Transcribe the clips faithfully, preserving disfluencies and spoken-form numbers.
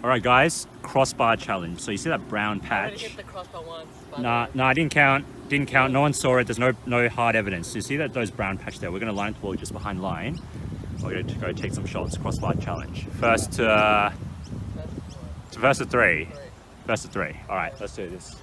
All right, guys, crossbar challenge. So you see that brown I patch? hit the crossbar once. Nah, nah, I didn't count. Didn't count. No one saw it. There's no no hard evidence. So you see that those brown patch there? We're gonna line it forward just behind line. We're gonna go take some shots. Crossbar challenge. First to uh, first to three. First to three. All right, let's do this.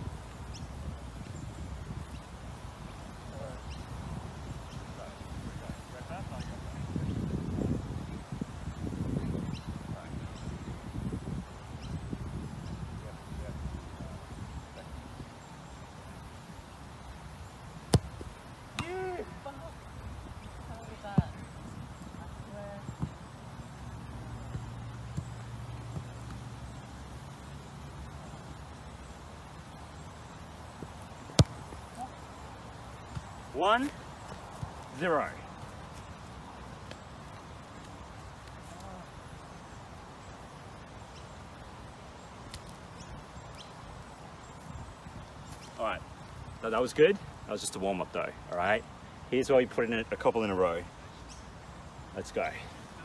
One, zero. All right, so that was good. That was just a warm up though, all right? Here's where we put in a couple in a row. Let's go.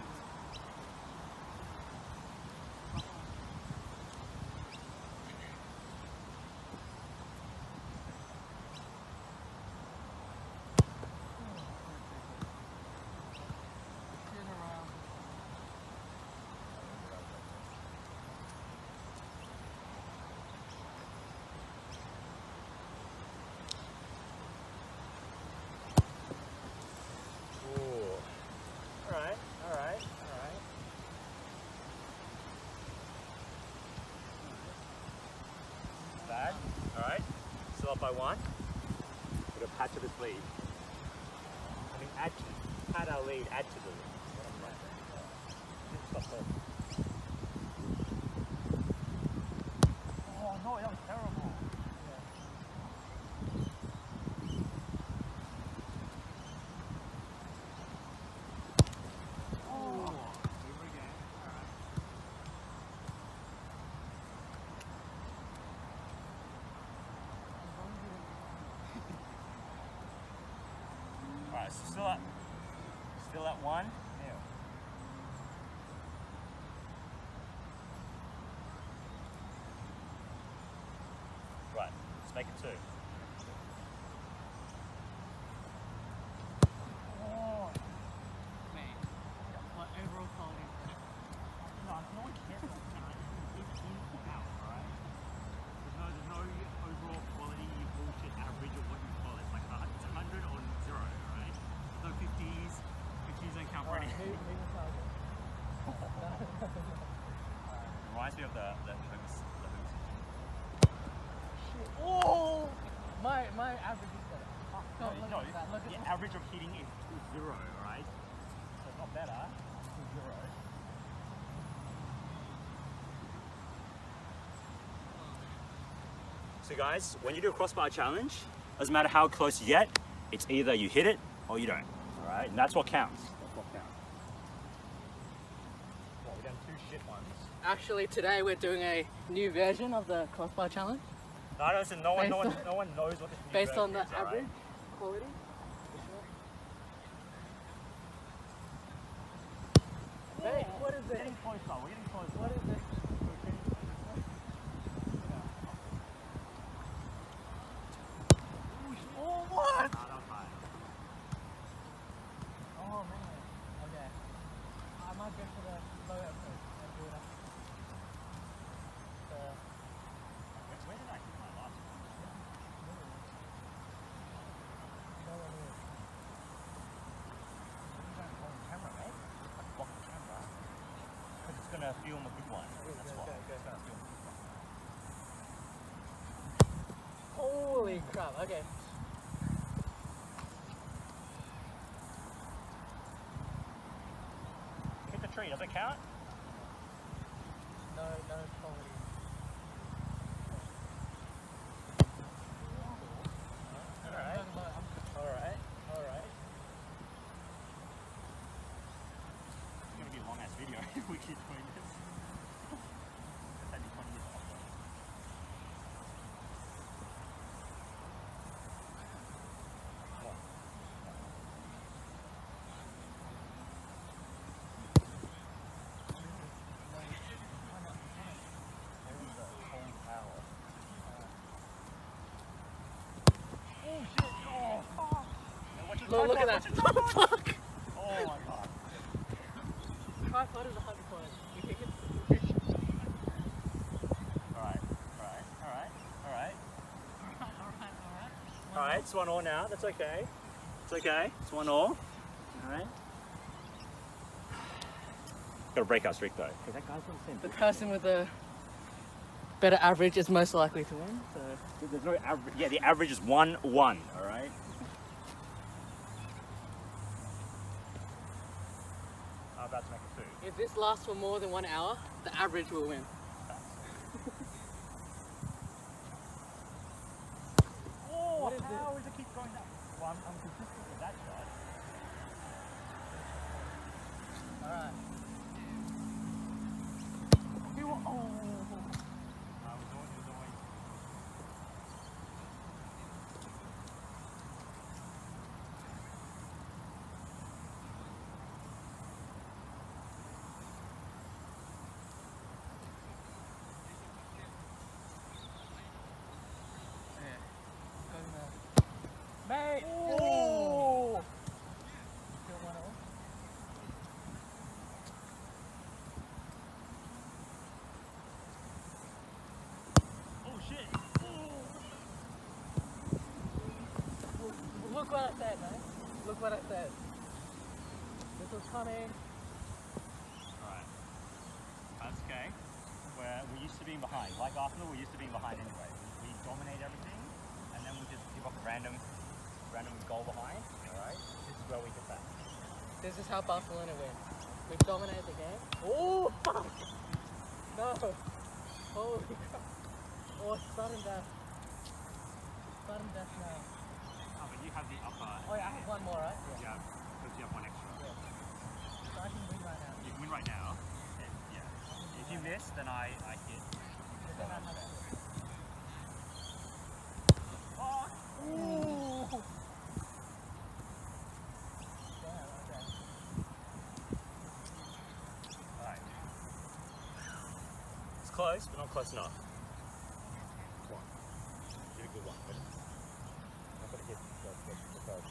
Bad. All right. Still up by one. With a patch of his lead. I mean, add to, add our lead, add to the lead. Oh no, that was terrible. Alright, so still at, still at one. Yeah. Right, let's make it two. Oh, man. My overall quality. No, no one cares about that. It's in or out, alright? There's no, there's no overall quality bullshit average of what you call it. It's like uh, it's one hundred or zero, alright? No fifties. fifties don't count for anything. Reminds me of the the homes. The homes. Oh! My my average is better. Oh, No, look no, at that. Look the at average of hitting is zero, alright? So it's not better. It's zero. So guys, when you do a crossbar challenge, doesn't matter how close you get, it's either you hit it or you don't. Alright? And that's what counts. That's what counts. Well, we've done two shit ones. Actually, today we're doing a new version of the crossbar challenge. No, no, listen, no one, no Based one, no one knows what this new Based on version the is, alright? average quality. Hey, what is We're it? getting closer, we're getting closer. What is it? Oh, what? Nah, that was high. Oh, man. Okay. I might go for the low approach and do it up. Uh, Where, where did I hit my last one? no one is. You don't hold the camera, mate. Like block the camera. Because it's gonna film a good one. That's go, why. go, go. It's gonna film a good one. Holy crap, okay. Hit the tree, does it count? No, no quality. Alright. Alright. Alright. It's gonna be a long ass video if we keep doing this. It's only twenty minutes off though. Look, look at that. Fuck. Oh my god. Tripod is a hundred points. You kick it. Alright, alright, alright, alright. Alright, alright, alright. Alright, it's one all now. That's okay. It's okay. It's one all. Alright. Gotta break our streak though. Because that guy's got the same. The person with the better average is most likely to win. So There's no average. Yeah, the average is one one. Alright. I'm about to make a food. if this lasts for more than one hour, the average will win. Oh, What is how does it keep going that? Well, I'm, I'm consistent with that shot. Alright. Oh. I was always, was always. Mate! Oh! Still one all. Oh shit! Look what I said, man. Look what I said. This was coming. Alright. That's okay. We're, we're used to being behind. Like Arsenal, we're used to being behind anyway. We dominate everything, and then we just give up a random, random goal behind. Alright? This is where we get back. This is how Barcelona win. We dominate the game. Oh, fuck! No! Holy crap. Oh, sudden death. Sudden death now. Oh, but you have the upper. Oh yeah, I have one more, right? Yeah, because you have one extra. Yeah. So I can win right now. You can win right now. And, yeah. If you miss, then I, I hit. But then I have it. Oh! Ooh! Damn, okay. Alright. It's close, but not close enough. One. Did a good one. But I'm gonna hit the, the, the first.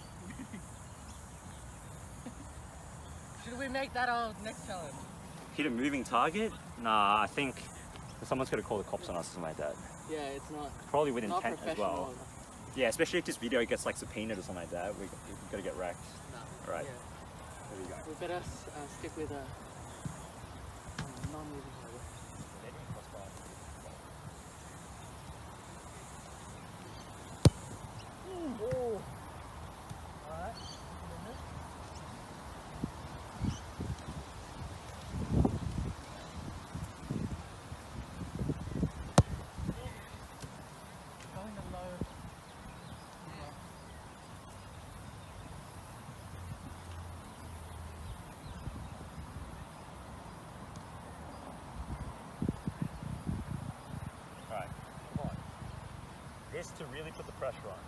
Should we make that our next challenge? Hit a moving target? Nah, I think someone's gonna call the cops on us or something like that. Yeah, it's not. Probably with Not intent as professional. well. Yeah, especially if this video gets like subpoenaed or something like that, we, we've got to get wrecked. No. Right. Yeah. There we go. We better uh, stick with a uh, non-moving target. Oh. Alright. Going to low. Alright, come on. This to really put the pressure on.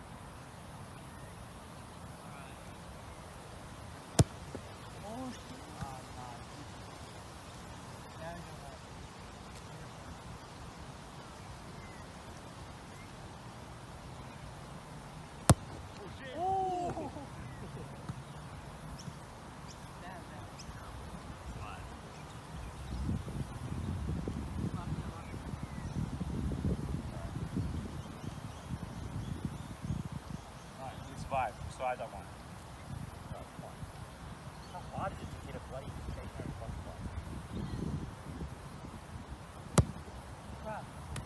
Oh shit. Ah, nah. Now you're right. Oh shit! Oh! Damn, damn. Right. Alright, we survived. We survived that one. Alright, come on. How hard is it to hit a bloody stationary crossbar? Crap.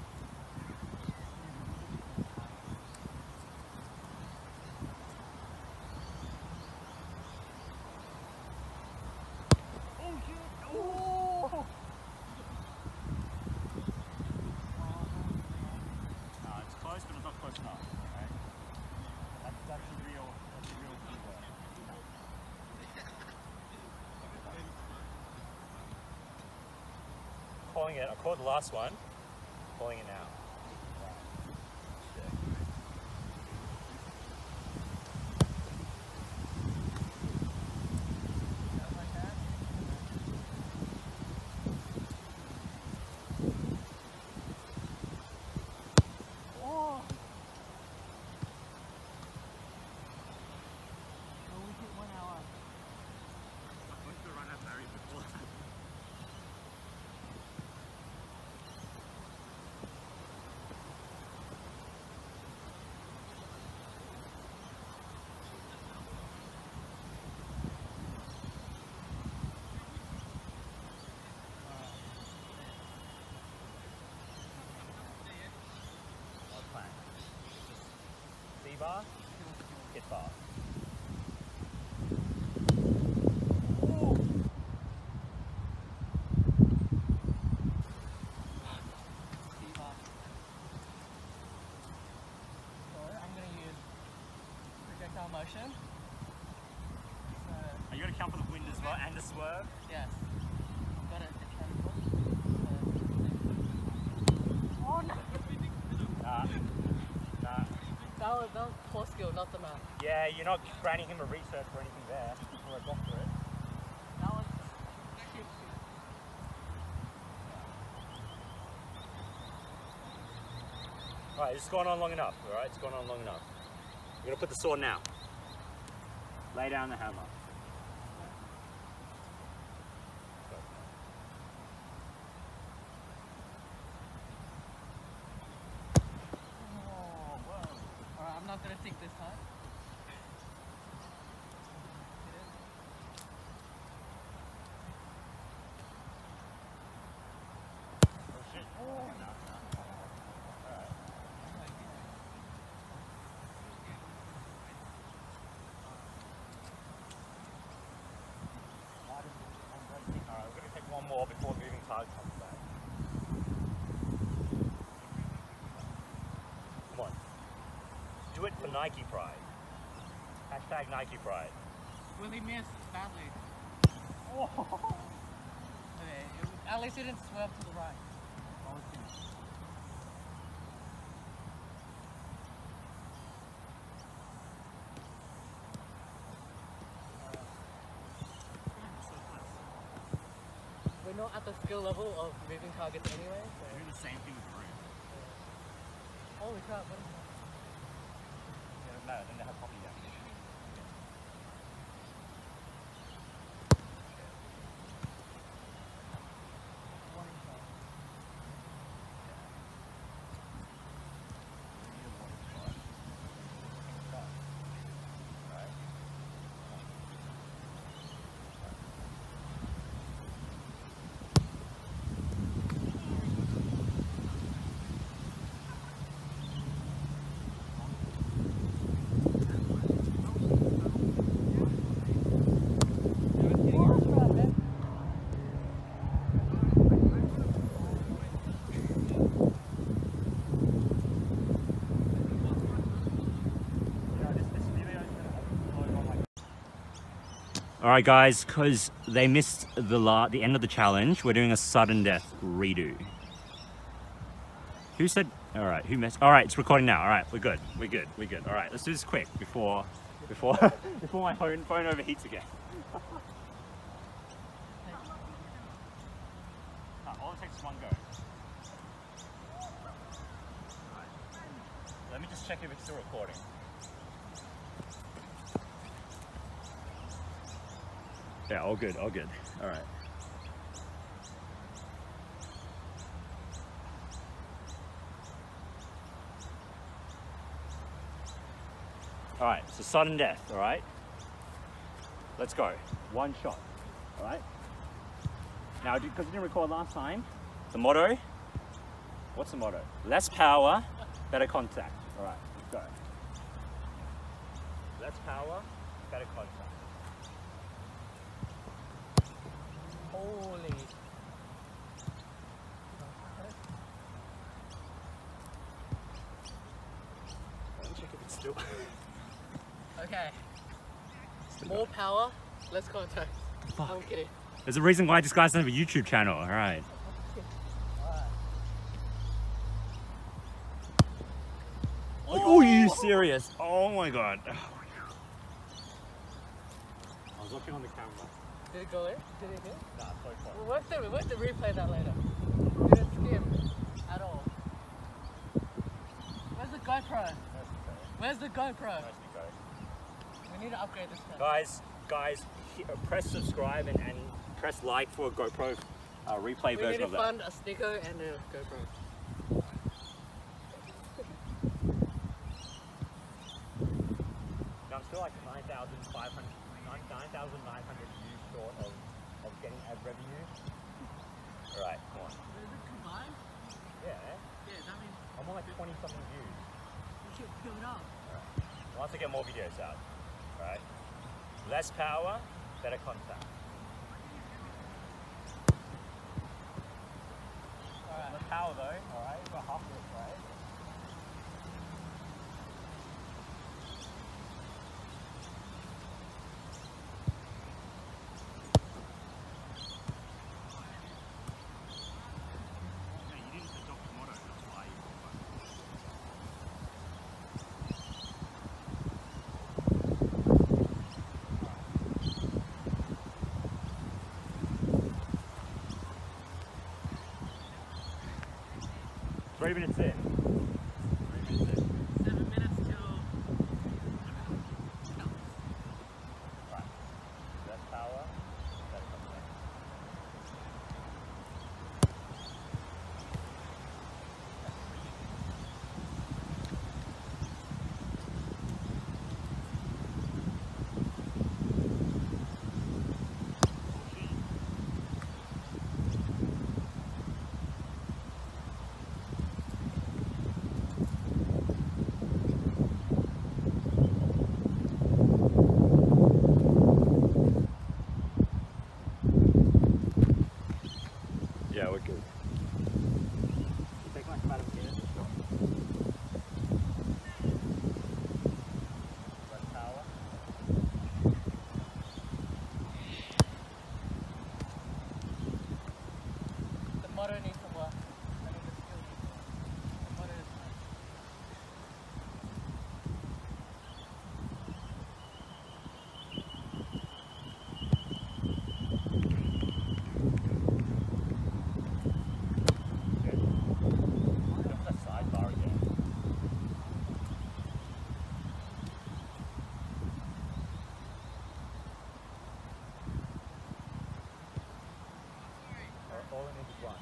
Oh shit! Oh! Nah, it's close, but it's not close enough. Right? That's, that's the real, that's the real key there. Calling it. I called the last one. Calling it now. Like that. Oh! bar? Hit bar. Motion. So, Are you going to count for the wind as well and the swerve? Yes. I've got it. So, oh no! Nah. Nah. That was, that was poor skill, not the man. Yeah, you're not granting him a research or anything there, or a doctorate. That was... Alright, it's gone on long enough, alright? It's gone on long enough. We're going to put the saw now. Lay down the hammer. Oh, whoa. Alright, I'm not going to think this time. Oh shit. Oh. One more before moving target comes back. Come on. Do it for Nike Pride. Hashtag Nike Pride. Will he miss badly? Oh. Okay, it was, at least he didn't swerve to the right. We're not at the skill level of moving targets anyway. So. We're doing the same thing with room. Holy crap, what is that? Yeah, no, then they have copy down. All right, guys, because they missed the la the end of the challenge, we're doing a sudden death redo. Who said? All right, who missed? All right, it's recording now. All right, we're good. We're good. We're good. All right, let's do this quick before before before my phone phone overheats again. No, all it takes is one go. Let me just check if it's still recording. Yeah, all good, all good. All right. All right, so sudden death, all right? Let's go. One shot, all right? Now, because you didn't record last time, the motto, what's the motto? Less power, better contact. All right, let's go. Less power, better contact. Holy. Let me check if it's still. Okay. More power, less contact. Fuck. I'm kidding. There's a reason why this guy doesn't have a YouTube channel. All right. Alright. Oh, are you serious? Oh my god. I was looking on the camera. Did it go in? Did it hit? Nah, so far. We'll have to, we'll have to replay that later. Did it skim at all? Where's the GoPro? Where's the GoPro? We need to upgrade this camera. Guys, guys, press subscribe and, and press like for a GoPro uh, replay we version need to of that. fund a sticker and a GoPro. Now, I'm still like nine thousand five hundred, nine thousand nine hundred views short of, of getting ad revenue. Alright, come on. Is it combined? Yeah, Yeah, that means I'm on like twenty something views. we should build up. Alright. Once I get more videos out, right? Less power, better contact. Alright. Less power though, alright? We've got half of it, right? Three minutes in. Three minutes in. Seven minutes till. Right. Less power, better contact. Yeah, we're good. You take like about a minute. Less power. The motor needs to work. I mean, the skill needs to work. The motor is nice. Good. Look at the sidebar again. All, all it needs is one.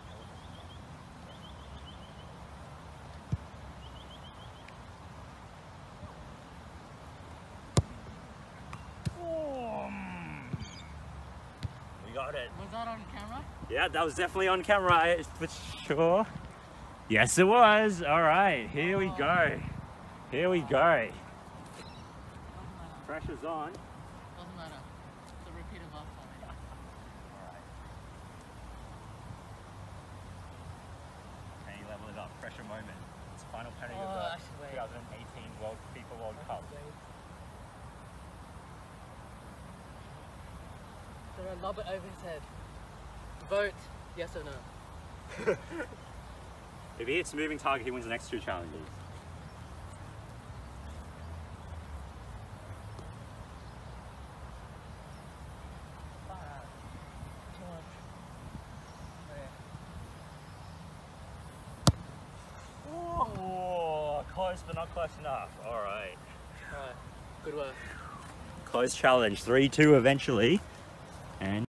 We got it. Was that on camera? Yeah, that was definitely on camera, for sure. Yes, it was. All right, here we go. Here we go. Doesn't matter. Pressure's on. Doesn't matter. It's a repeat of last time. All right. Can you level it up? Pressure moment. It's final penalty Oh, of the actually, wait. twenty eighteen World FIFA World Cup. They're gonna lob it over his head. Vote yes or no. If he hits moving target, he wins the next two challenges. Oh, close but not close enough. All right. Alright, good work. Close challenge, three two eventually. And